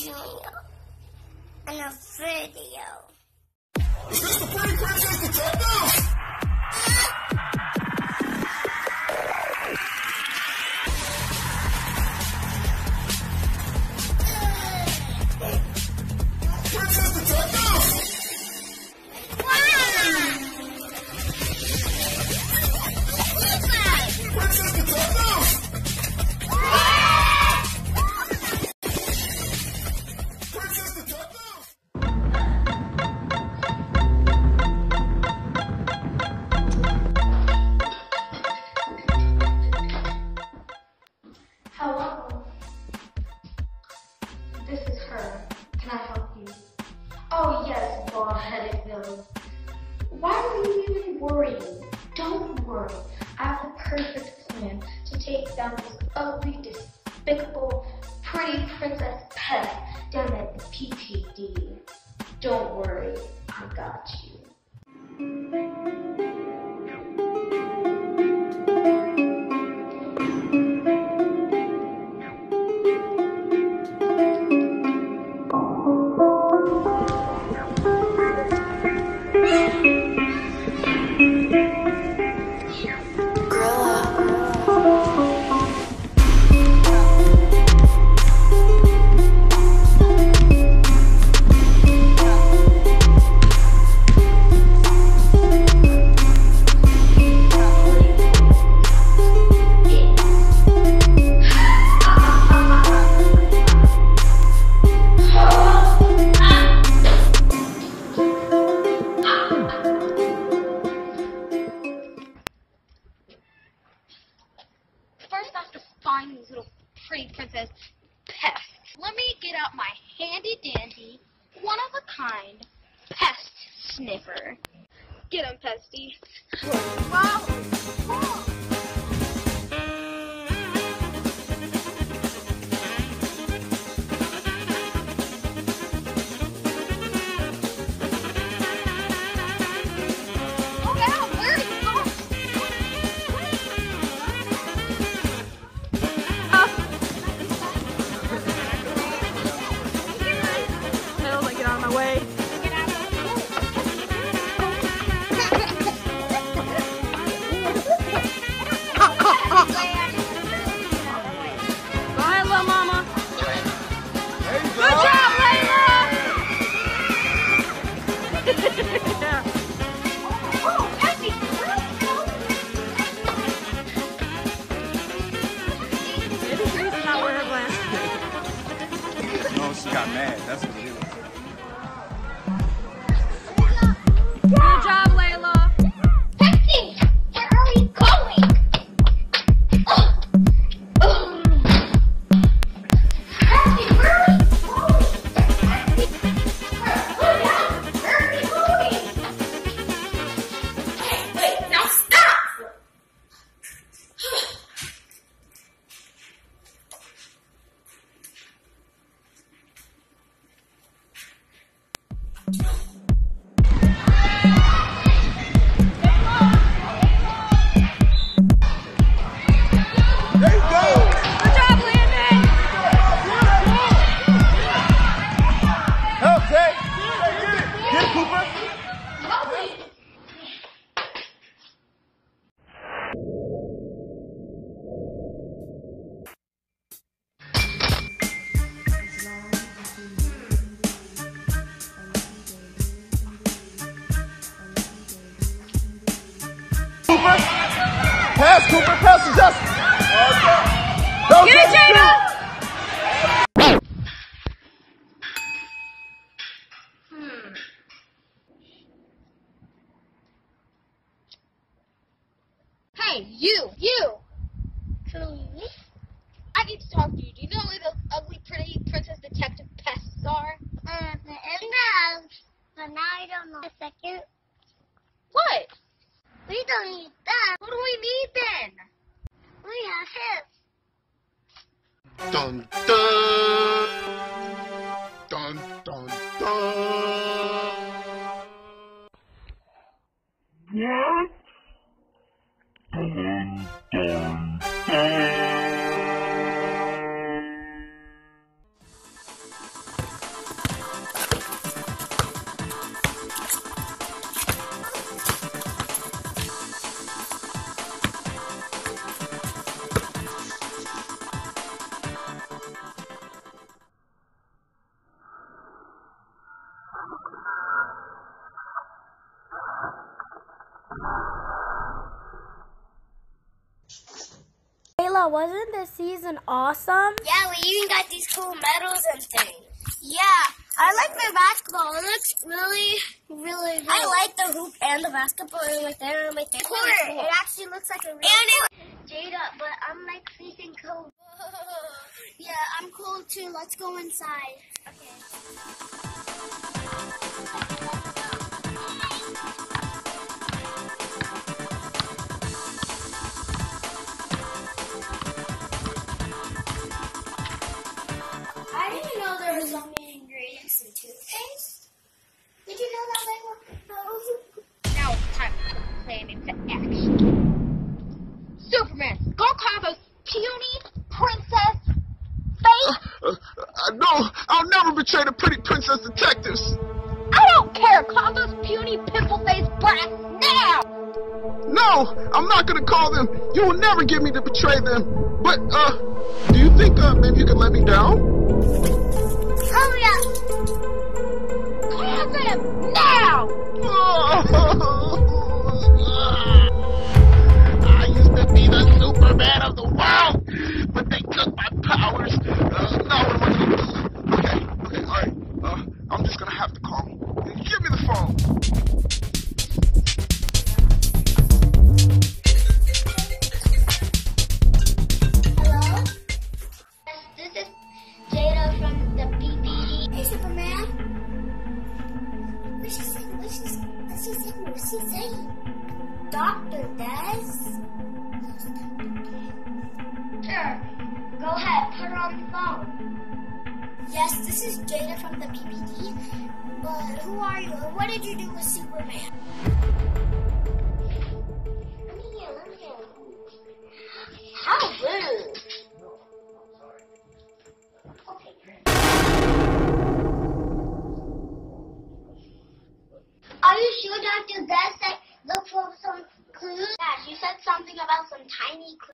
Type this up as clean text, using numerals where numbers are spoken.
Junior in a video. Is this the pretty princess detective? Princess detective! Princess detective! Princess detective! Hello? This is her. Can I help you? Oh yes, Bald Headed Villian. Why are you even worrying? Don't worry. I have the perfect plan to take down this ugly, despicable, pretty princess Pest down at the PTD. Don't worry, I got you. First, I have to find this little pretty princess Pest. Let me get out my handy dandy, one of a kind Pest Sniffer. Get him, Pesty. Wow. She got mad. That's what it is. Good job, Layla. Pesty, where are we going? Pesty, where are we going? Pesty, where are we going? Wait, now stop! Pass, Cooper, pass to Justin. Don't Get it, Jaeda! Hey, you! I need to talk to you. Do you know where those ugly, pretty princess detective pests are? No, but now I don't know. A second. What? We don't need that. What do we need then? We have him. Dun dun! Dun dun dun! What? Dun dun dun! wasn't this season awesome? Yeah, we even got these cool medals and things. Yeah, I like my basketball. It looks really good. I like the hoop and the basketball right there and right there. Cool. It actually looks like a real Jaeda, but I'm like freezing cold. Yeah, I'm cold too. Let's go inside. Okay. I didn't know there were so many ingredients in toothpaste. Did you know that, Layla? Now it's time to put the plan into action. Superman, go call those puny princess face. No, I'll never betray the pretty princess detectives. I don't care. Call those puny pimple face brats now. No, I'm not gonna call them. You will never get me to betray them. But, do you think, maybe you could let me down? Hurry up! Call them now. I used to be the Superman of the world, but they took my powers. Now what am I gonna do? Okay, alright. I'm just gonna have to call him. Give me the phone. Hello? This is Jaeda from the PPD. Hey, Superman. What's she saying? What's she saying? Dr. Des? Sure. Go ahead. Put her on the phone. Yes, this is Jaeda from the PPD. But who are you? And what did you do with Superman? Let me hear. How rude. Okay. Are you sure Dr. Des said look for some clues? Yeah, she said something about some tiny clues.